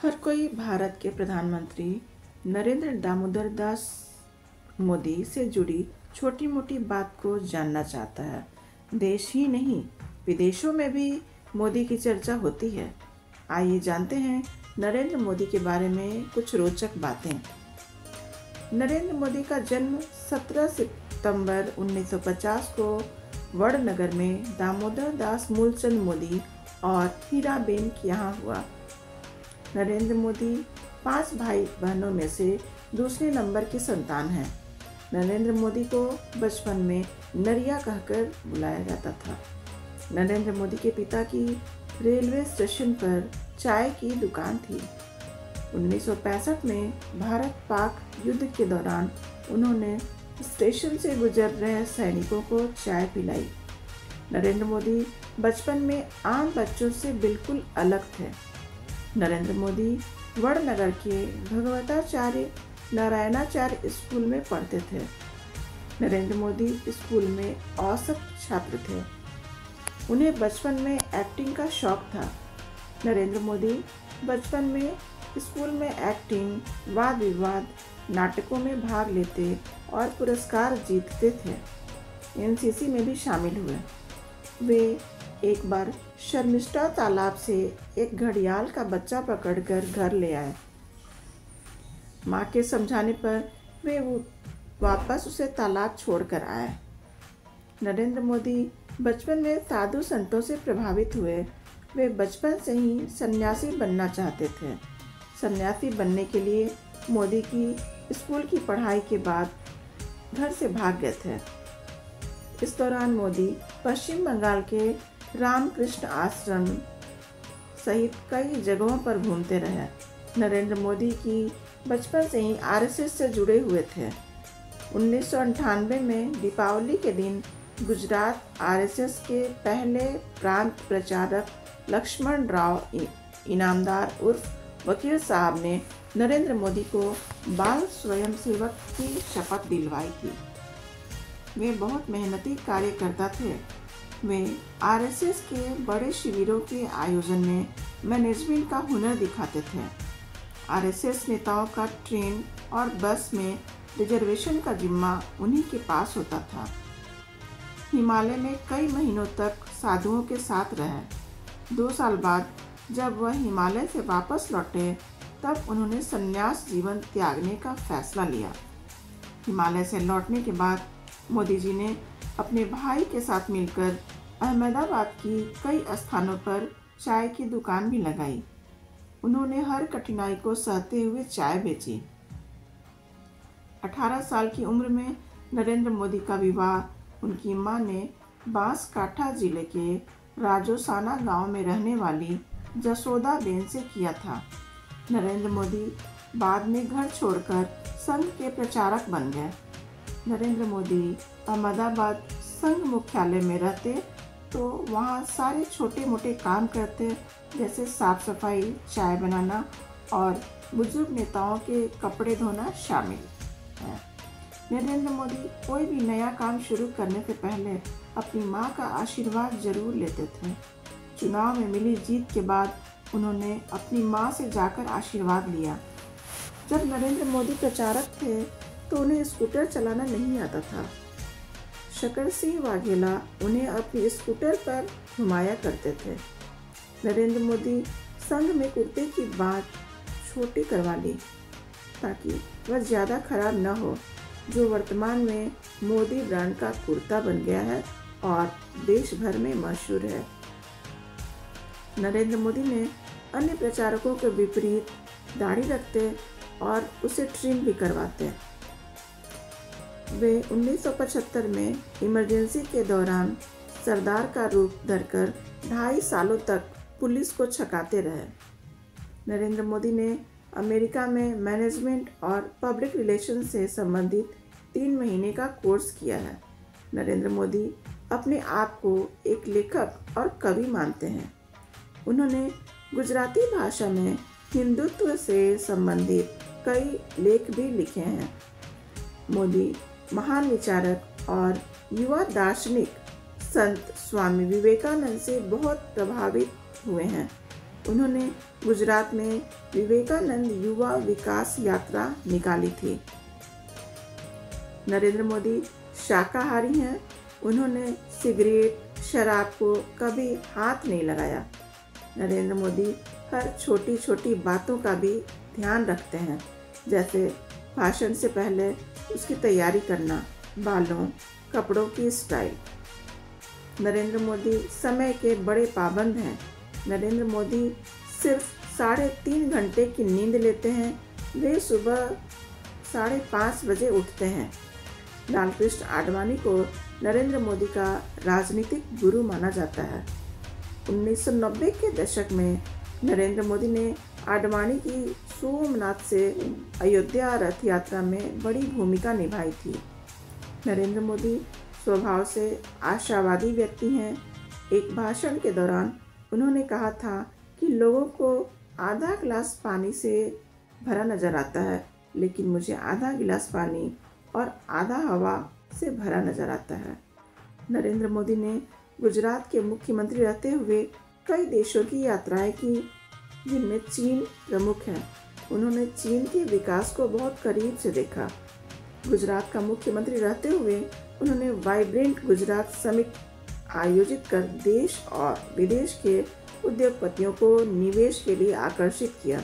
हर कोई भारत के प्रधानमंत्री नरेंद्र दामोदर दास मोदी से जुड़ी छोटी मोटी बात को जानना चाहता है। देश ही नहीं, विदेशों में भी मोदी की चर्चा होती है। आइए जानते हैं नरेंद्र मोदी के बारे में कुछ रोचक बातें। नरेंद्र मोदी का जन्म 17 सितंबर 1950 को वडनगर में दामोदर दास मूलचंद मोदी और हीराबेन के यहाँ हुआ। नरेंद्र मोदी 5 भाई बहनों में से दूसरे नंबर की संतान हैं। नरेंद्र मोदी को बचपन में नरिया कहकर बुलाया जाता था। नरेंद्र मोदी के पिता की रेलवे स्टेशन पर चाय की दुकान थी। 1965 में भारत पाक युद्ध के दौरान उन्होंने स्टेशन से गुजर रहे सैनिकों को चाय पिलाई। नरेंद्र मोदी बचपन में आम बच्चों से बिल्कुल अलग थे। नरेंद्र मोदी वडनगर के भगवताचार्य नारायणाचार्य स्कूल में पढ़ते थे। नरेंद्र मोदी स्कूल में औसत छात्र थे। उन्हें बचपन में एक्टिंग का शौक था। नरेंद्र मोदी बचपन में स्कूल में एक्टिंग, वाद विवाद, नाटकों में भाग लेते और पुरस्कार जीतते थे। एनसीसी में भी शामिल हुए। वे एक बार शर्मिष्ठा तालाब से एक घड़ियाल का बच्चा पकड़कर घर ले आए। माँ के समझाने पर वे वापस उसे तालाब छोड़कर आए। नरेंद्र मोदी बचपन में साधु संतों से प्रभावित हुए। वे बचपन से ही सन्यासी बनना चाहते थे। सन्यासी बनने के लिए मोदी की स्कूल की पढ़ाई के बाद घर से भाग गए थे। इस दौरान मोदी पश्चिम बंगाल के रामकृष्ण आश्रम सहित कई जगहों पर घूमते रहे। नरेंद्र मोदी की बचपन से ही आरएसएस से जुड़े हुए थे। 1998 में दीपावली के दिन गुजरात आरएसएस के पहले प्रांत प्रचारक लक्ष्मण राव इनामदार उर्फ वकील साहब ने नरेंद्र मोदी को बाल स्वयंसेवक की शपथ दिलवाई थी। वे बहुत मेहनती कार्यकर्ता थे। वे आरएसएस के बड़े शिविरों के आयोजन में मैनेजमेंट का हुनर दिखाते थे। आरएसएस नेताओं का ट्रेन और बस में रिजर्वेशन का जिम्मा उन्हीं के पास होता था। हिमालय में कई महीनों तक साधुओं के साथ रहे। 2 साल बाद जब वह हिमालय से वापस लौटे तब उन्होंने संन्यास जीवन त्यागने का फैसला लिया। हिमालय से लौटने के बाद मोदी जी ने अपने भाई के साथ मिलकर अहमदाबाद की कई स्थानों पर चाय की दुकान भी लगाई। उन्होंने हर कठिनाई को सहते हुए चाय बेची। 18 साल की उम्र में नरेंद्र मोदी का विवाह उनकी मां ने बांसकाठा जिले के राजोसाना गांव में रहने वाली जसोदा बेन से किया था। नरेंद्र मोदी बाद में घर छोड़कर संघ के प्रचारक बन गए। नरेंद्र मोदी अहमदाबाद संघ मुख्यालय में रहते तो वहाँ सारे छोटे मोटे काम करते, जैसे साफ सफाई, चाय बनाना और बुजुर्ग नेताओं के कपड़े धोना शामिल है। नरेंद्र मोदी कोई भी नया काम शुरू करने से पहले अपनी मां का आशीर्वाद जरूर लेते थे। चुनाव में मिली जीत के बाद उन्होंने अपनी मां से जाकर आशीर्वाद लिया। जब नरेंद्र मोदी प्रचारक थे तो उन्हें स्कूटर चलाना नहीं आता था। शकर सिंह वाघेला उन्हें अपनी स्कूटर पर घुमाया करते थे। नरेंद्र मोदी संघ में कुर्ते की बात छोटी करवा ली ताकि वह ज़्यादा खराब न हो, जो वर्तमान में मोदी ब्रांड का कुर्ता बन गया है और देश भर में मशहूर है। नरेंद्र मोदी ने अन्य प्रचारकों के विपरीत दाढ़ी रखते और उसे ट्रिम भी करवाते। वे 1975 में इमरजेंसी के दौरान सरदार का रूप धरकर 2.5 सालों तक पुलिस को छकाते रहे। नरेंद्र मोदी ने अमेरिका में मैनेजमेंट और पब्लिक रिलेशन से संबंधित 3 महीने का कोर्स किया है। नरेंद्र मोदी अपने आप को एक लेखक और कवि मानते हैं। उन्होंने गुजराती भाषा में हिंदुत्व से संबंधित कई लेख भी लिखे हैं। मोदी महान विचारक और युवा दार्शनिक संत स्वामी विवेकानंद से बहुत प्रभावित हुए हैं। उन्होंने गुजरात में विवेकानंद युवा विकास यात्रा निकाली थी। नरेंद्र मोदी शाकाहारी हैं। उन्होंने सिगरेट, शराब को कभी हाथ नहीं लगाया। नरेंद्र मोदी हर छोटी छोटी बातों का भी ध्यान रखते हैं, जैसे भाषण से पहले उसकी तैयारी करना, बालों, कपड़ों की स्टाइल। नरेंद्र मोदी समय के बड़े पाबंद हैं। नरेंद्र मोदी सिर्फ 3.5 घंटे की नींद लेते हैं। वे सुबह 5:30 बजे उठते हैं। लालकृष्ण आडवाणी को नरेंद्र मोदी का राजनीतिक गुरु माना जाता है। 1990 के दशक में नरेंद्र मोदी ने आडवाणी की सोमनाथ से अयोध्या रथ यात्रा में बड़ी भूमिका निभाई थी। नरेंद्र मोदी स्वभाव से आशावादी व्यक्ति हैं। एक भाषण के दौरान उन्होंने कहा था कि लोगों को आधा गिलास पानी से भरा नजर आता है, लेकिन मुझे आधा गिलास पानी और आधा हवा से भरा नजर आता है। नरेंद्र मोदी ने गुजरात के मुख्यमंत्री रहते हुए कई देशों की यात्राएं की, जिनमें चीन प्रमुख है। उन्होंने चीन के विकास को बहुत करीब से देखा। गुजरात का मुख्यमंत्री रहते हुए उन्होंने वाइब्रेंट गुजरात समिट आयोजित कर देश और विदेश के उद्योगपतियों को निवेश के लिए आकर्षित किया।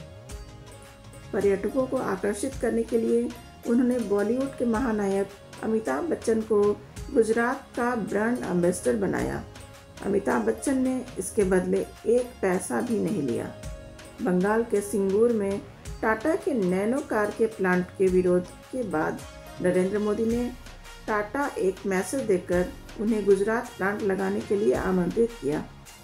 पर्यटकों को आकर्षित करने के लिए उन्होंने बॉलीवुड के महानायक अमिताभ बच्चन को गुजरात का ब्रांड एम्बेसडर बनाया। अमिताभ बच्चन ने इसके बदले 1 पैसा भी नहीं लिया। बंगाल के सिंगूर में टाटा के नैनो कार के प्लांट के विरोध के बाद नरेंद्र मोदी ने टाटा एक मैसेज देकर उन्हें गुजरात प्लांट लगाने के लिए आमंत्रित किया।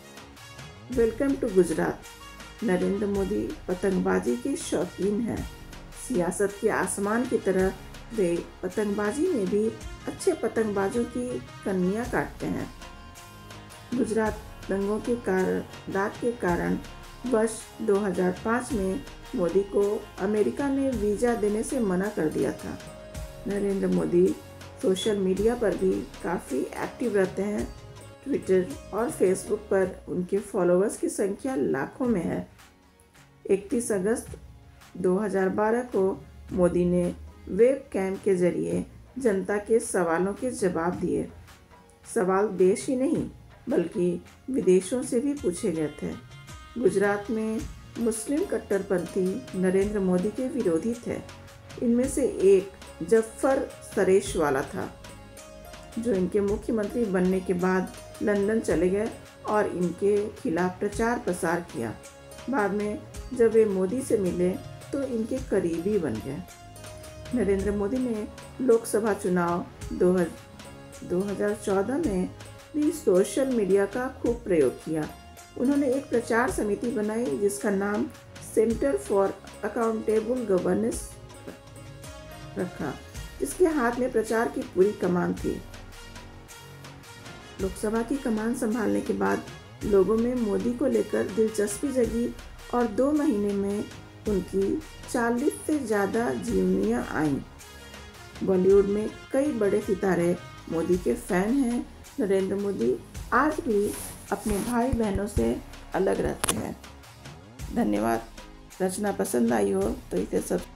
Welcome to Gujarat. नरेंद्र मोदी पतंगबाजी के शौकीन हैं। सियासत के आसमान की तरह वे पतंगबाजी में भी अच्छे पतंगबाजों की कन्नियां काटते हैं। गुजरात दंगों के दाग के कारण वर्ष 2005 में मोदी को अमेरिका ने वीज़ा देने से मना कर दिया था। नरेंद्र मोदी सोशल मीडिया पर भी काफ़ी एक्टिव रहते हैं। ट्विटर और फेसबुक पर उनके फॉलोअर्स की संख्या लाखों में है। 31 अगस्त 2012 को मोदी ने वेब कैम के जरिए जनता के सवालों के जवाब दिए। सवाल देश ही नहीं बल्कि विदेशों से भी पूछे गए थे। गुजरात में मुस्लिम कट्टरपंथी नरेंद्र मोदी के विरोधी थे। इनमें से एक जफर सरेशवाला था, जो इनके मुख्यमंत्री बनने के बाद लंदन चले गए और इनके खिलाफ प्रचार प्रसार किया। बाद में जब वे मोदी से मिले तो इनके करीबी बन गए। नरेंद्र मोदी ने लोकसभा चुनाव 2014 में भी सोशल मीडिया का खूब प्रयोग किया। उन्होंने एक प्रचार समिति बनाई जिसका नाम सेंटर फॉर अकाउंटेबल गवर्नेंस रखा, जिसके हाथ में प्रचार की पूरी कमान थी। लोकसभा की कमान संभालने के बाद लोगों में मोदी को लेकर दिलचस्पी जगी और 2 महीने में उनकी 40 से ज़्यादा जीवनियाँ आईं। बॉलीवुड में कई बड़े सितारे मोदी के फैन हैं। नरेंद्र मोदी आज भी अपने भाई बहनों से अलग रहते हैं। धन्यवाद। रचना पसंद आई हो तो इसे सब